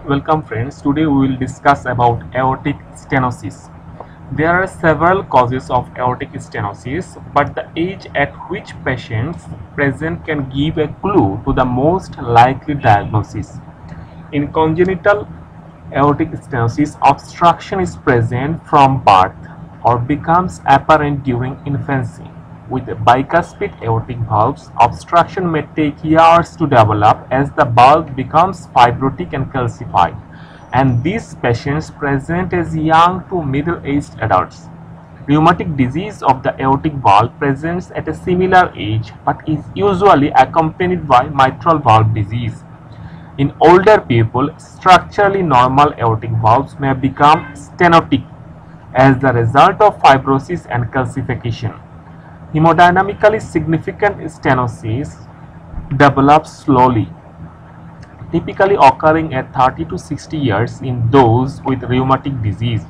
Welcome friends, today we will discuss about aortic stenosis. There are several causes of aortic stenosis, but the age at which patients present can give a clue to the most likely diagnosis. In congenital aortic stenosis, obstruction is present from birth or becomes apparent during infancy. With bicuspid aortic valves, obstruction may take years to develop as the valve becomes fibrotic and calcified, and these patients present as young to middle-aged adults. Rheumatic disease of the aortic valve presents at a similar age but is usually accompanied by mitral valve disease. In older people, structurally normal aortic valves may become stenotic as the result of fibrosis and calcification. Hemodynamically significant stenosis develops slowly, typically occurring at 30 to 60 years in those with rheumatic disease,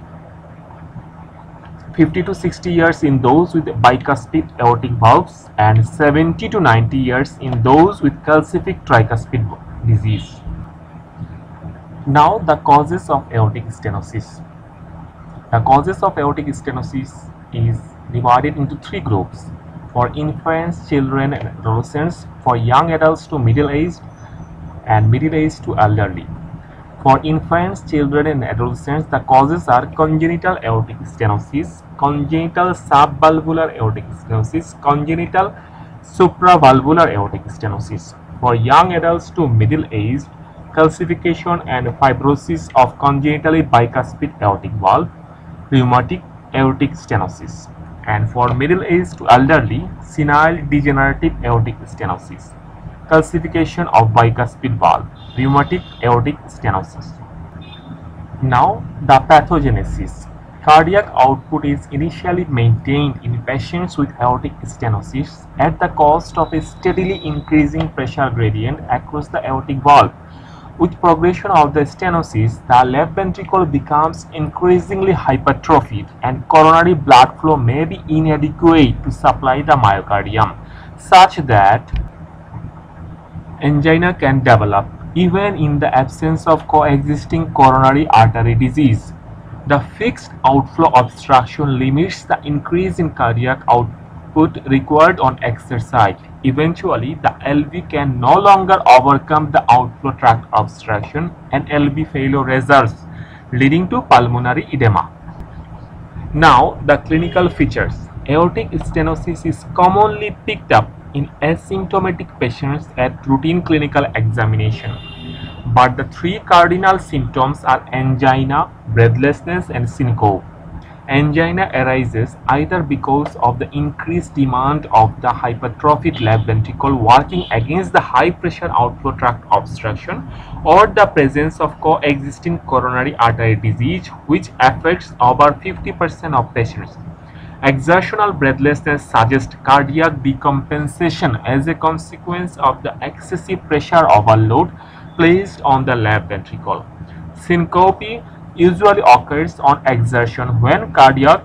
50 to 60 years in those with bicuspid aortic valves, and 70 to 90 years in those with calcific tricuspid disease. Now, the causes of aortic stenosis. The causes of aortic stenosis is divided into three groups: for infants, children, and adolescents; for young adults to middle-aged, and middle-aged to elderly. For infants, children, and adolescents, the causes are congenital aortic stenosis, congenital subvalvular aortic stenosis, congenital supravalvular aortic stenosis. For young adults to middle-aged, calcification and fibrosis of congenitally bicuspid aortic valve, rheumatic aortic stenosis. And for middle-aged to elderly, senile degenerative aortic stenosis, calcification of bicuspid valve, rheumatic aortic stenosis. Now, the pathogenesis. Cardiac output is initially maintained in patients with aortic stenosis at the cost of a steadily increasing pressure gradient across the aortic valve. With progression of the stenosis, the left ventricle becomes increasingly hypertrophied and coronary blood flow may be inadequate to supply the myocardium, such that angina can develop even in the absence of coexisting coronary artery disease. The fixed outflow obstruction limits the increase in cardiac output required on exercise. Eventually, the LV can no longer overcome the outflow tract obstruction and LV failure results, leading to pulmonary edema. Now, the clinical features. Aortic stenosis is commonly picked up in asymptomatic patients at routine clinical examination, but the three cardinal symptoms are angina, breathlessness, and syncope. Angina arises either because of the increased demand of the hypertrophied left ventricle working against the high pressure outflow tract obstruction, or the presence of coexisting coronary artery disease, which affects over 50% of patients. Exertional breathlessness suggests cardiac decompensation as a consequence of the excessive pressure overload placed on the left ventricle. Syncope usually occurs on exertion when cardiac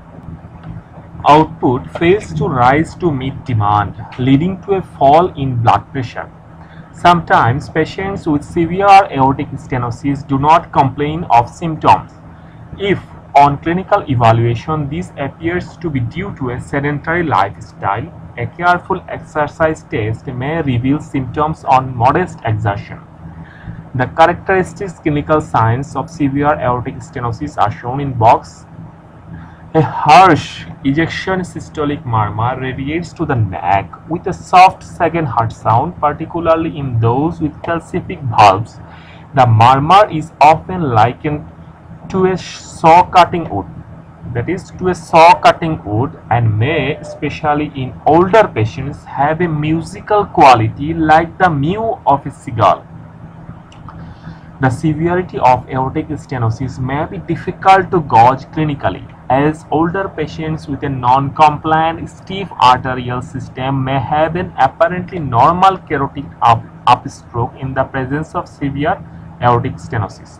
output fails to rise to meet demand, leading to a fall in blood pressure. Sometimes patients with severe aortic stenosis do not complain of symptoms. If on clinical evaluation this appears to be due to a sedentary lifestyle, a careful exercise test may reveal symptoms on modest exertion. The characteristic clinical signs of severe aortic stenosis are shown in box. A harsh ejection systolic murmur radiates to the neck with a soft second heart sound, particularly in those with calcific valves. The murmur is often likened to a saw cutting wood, that is, to a saw cutting wood, and may, especially in older patients, have a musical quality like the mew of a seagull. The severity of aortic stenosis may be difficult to gauge clinically, as older patients with a non-compliant stiff arterial system may have an apparently normal carotid upstroke in the presence of severe aortic stenosis.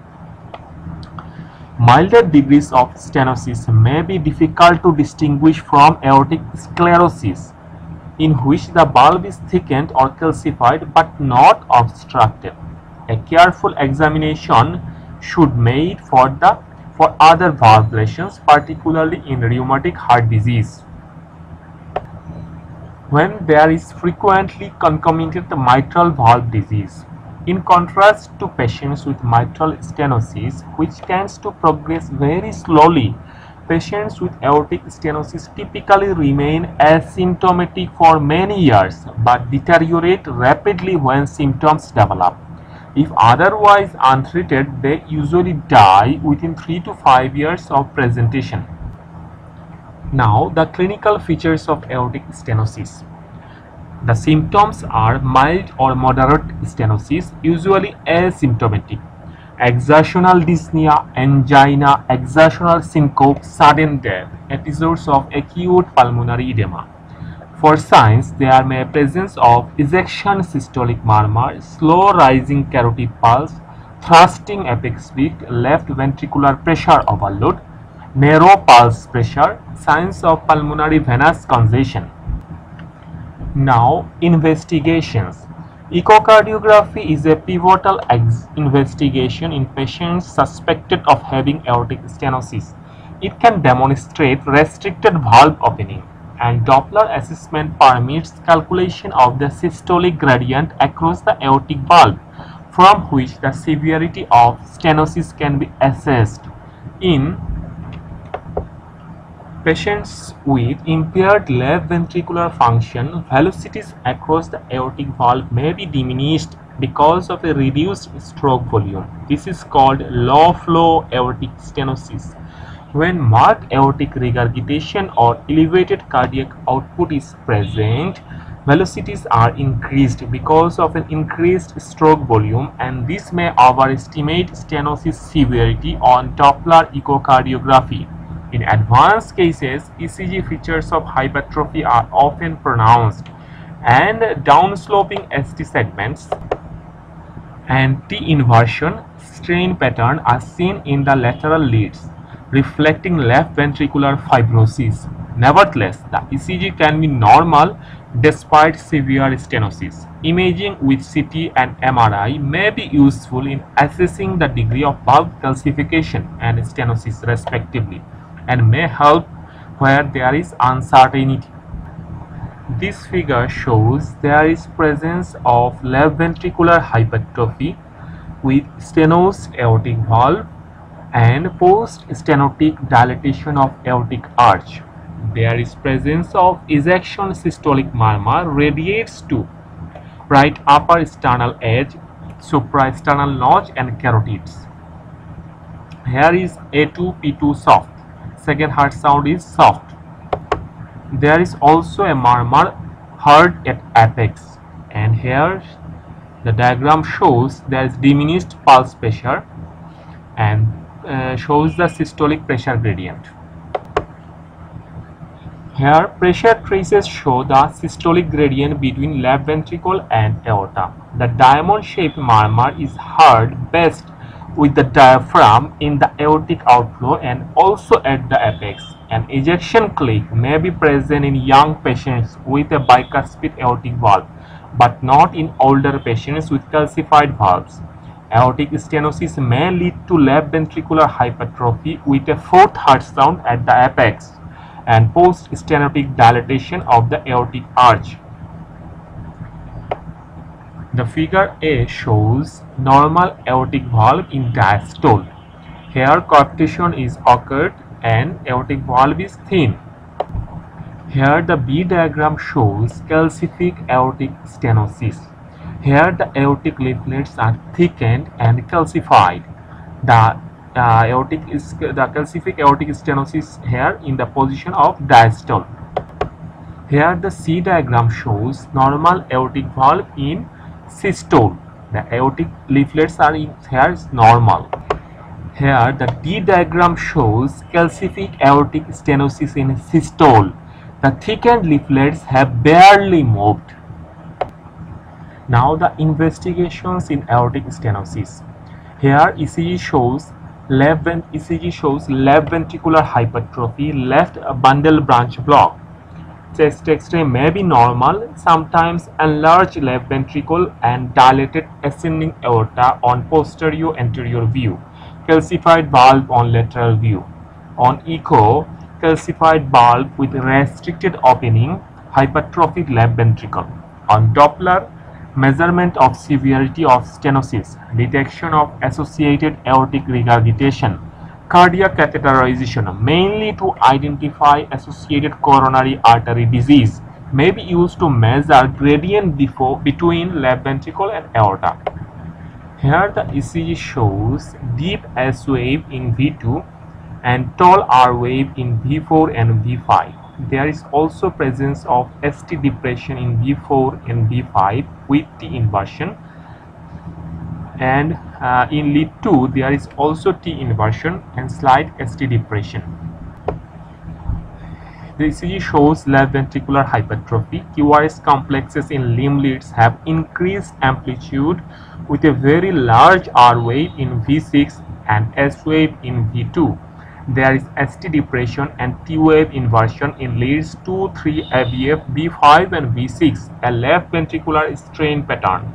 Milder degrees of stenosis may be difficult to distinguish from aortic sclerosis, in which the valve is thickened or calcified but not obstructed. A careful examination should made for other valve lesions, particularly in rheumatic heart disease. When there is frequently concomitant mitral valve disease. In contrast to patients with mitral stenosis, which tends to progress very slowly, patients with aortic stenosis typically remain asymptomatic for many years but deteriorate rapidly when symptoms develop. If otherwise untreated, they usually die within 3 to 5 years of presentation. Now, the clinical features of aortic stenosis. The symptoms are mild or moderate stenosis, usually asymptomatic. Exertional dyspnea, angina, exertional syncope, sudden death, episodes of acute pulmonary edema. For signs, there may be presence of ejection systolic murmur, slow rising carotid pulse, thrusting apex beat, left ventricular pressure overload, narrow pulse pressure, signs of pulmonary venous congestion. Now, investigations. Echocardiography is a pivotal investigation in patients suspected of having aortic stenosis. It can demonstrate restricted valve opening, and Doppler assessment permits calculation of the systolic gradient across the aortic valve, from which the severity of stenosis can be assessed. In patients with impaired left ventricular function, velocities across the aortic valve may be diminished because of a reduced stroke volume. This is called low flow aortic stenosis. When marked aortic regurgitation or elevated cardiac output is present, velocities are increased because of an increased stroke volume, and this may overestimate stenosis severity on Doppler echocardiography. In advanced cases, ECG features of hypertrophy are often pronounced, and downsloping ST segments and T-inversion strain pattern are seen in the lateral leads, reflecting left ventricular fibrosis. Nevertheless, the ECG can be normal despite severe stenosis. Imaging with CT and MRI may be useful in assessing the degree of valve calcification and stenosis respectively, and may help where there is uncertainty. This figure shows there is presence of left ventricular hypertrophy with stenosed aortic valve and post-stenotic dilatation of aortic arch. There is presence of ejection systolic murmur radiates to right upper sternal edge, suprasternal notch and carotids. Here is A2, P2 soft. Second heart sound is soft. There is also a murmur heard at apex, and here the diagram shows there is diminished pulse pressure and shows the systolic pressure gradient. Here pressure traces show the systolic gradient between left ventricle and aorta. The diamond shaped murmur is heard best with the diaphragm in the aortic outflow and also at the apex. An ejection click may be present in young patients with a bicuspid aortic valve, but not in older patients with calcified valves. Aortic stenosis may lead to left ventricular hypertrophy with a fourth heart sound at the apex and post-stenotic dilatation of the aortic arch. The figure A shows normal aortic valve in diastole. Here coaptation is occurred and aortic valve is thin. Here the B diagram shows calcific aortic stenosis. Here the aortic leaflets are thickened and calcified. The calcific aortic stenosis here in the position of diastole. Here the C diagram shows normal aortic valve in systole. The aortic leaflets are here is normal. Here the D diagram shows calcific aortic stenosis in systole. The thickened leaflets have barely moved. Now the investigations in aortic stenosis. Here ECG shows left ventricular hypertrophy, left bundle branch block. Chest X-ray may be normal, sometimes enlarged left ventricle and dilated ascending aorta on posterior anterior view, calcified valve on lateral view. On echo, calcified valve with restricted opening, hypertrophic left ventricle. On Doppler, measurement of severity of stenosis, detection of associated aortic regurgitation, cardiac catheterization, mainly to identify associated coronary artery disease, may be used to measure gradient between left ventricle and aorta. Here the ECG shows deep S wave in V2 and tall R wave in V4 and V5. There is also presence of ST depression in V4 and V5 with T inversion, and in lead 2 there is also T inversion and slight ST depression. The ECG shows left ventricular hypertrophy. QRS complexes in limb leads have increased amplitude with a very large R wave in V6 and S wave in V2. There is ST depression and T wave inversion in leads 2, 3, AVF, V5 and V6, a left ventricular strain pattern.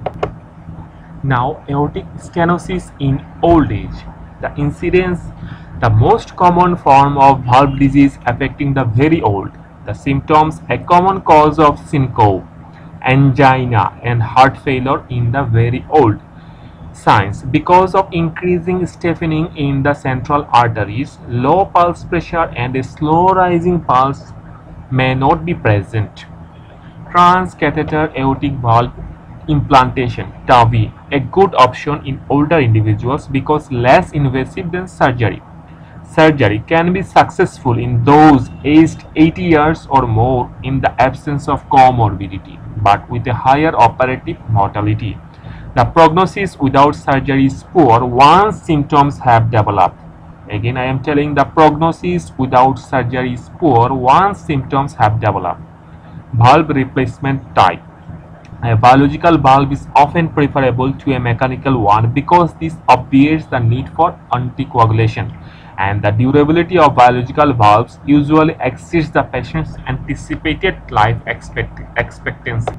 Now, aortic stenosis in old age. The incidence, the most common form of valve disease affecting the very old. The symptoms, a common cause of syncope, angina and heart failure in the very old. Signs, because of increasing stiffening in the central arteries, low pulse pressure and a slow rising pulse may not be present. Transcatheter aortic valve implantation, TAVI, a good option in older individuals because less invasive than surgery. Surgery can be successful in those aged 80 years or more in the absence of comorbidity, but with a higher operative mortality. The prognosis without surgery is poor once symptoms have developed. Again, I am telling the prognosis without surgery is poor once symptoms have developed. Valve replacement type. A biological valve is often preferable to a mechanical one because this obviates the need for anticoagulation, and the durability of biological valves usually exceeds the patient's anticipated life expectancy.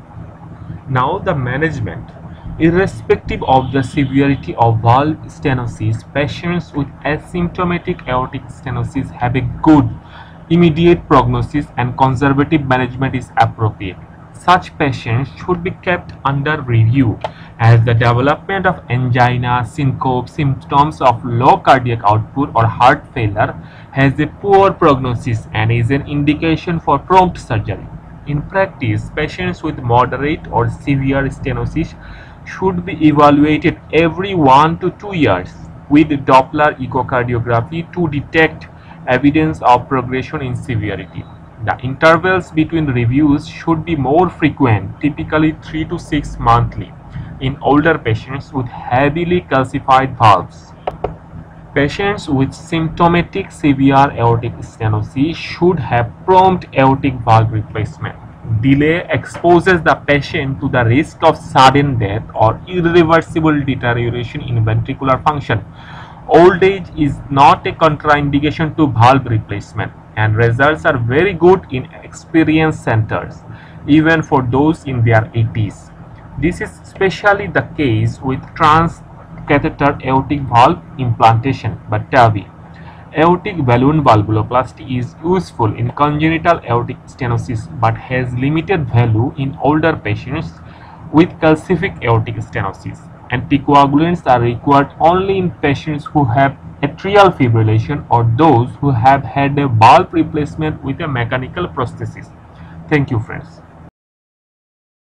Now the management. Irrespective of the severity of valve stenosis, patients with asymptomatic aortic stenosis have a good immediate prognosis and conservative management is appropriate. Such patients should be kept under review as the development of angina, syncope, symptoms of low cardiac output or heart failure has a poor prognosis and is an indication for prompt surgery. In practice, patients with moderate or severe stenosis should be evaluated every 1 to 2 years with Doppler echocardiography to detect evidence of progression in severity. The intervals between reviews should be more frequent, typically 3 to 6 monthly, in older patients with heavily calcified valves. Patients with symptomatic severe aortic stenosis should have prompt aortic valve replacement. Delay exposes the patient to the risk of sudden death or irreversible deterioration in ventricular function. Old age is not a contraindication to valve replacement, and results are very good in experienced centers, even for those in their 80s. This is especially the case with transcatheter aortic valve implantation, but TAVI. Aortic balloon valvuloplasty is useful in congenital aortic stenosis but has limited value in older patients with calcific aortic stenosis. Anticoagulants are required only in patients who have atrial fibrillation or those who have had a valve replacement with a mechanical prosthesis. Thank you, friends.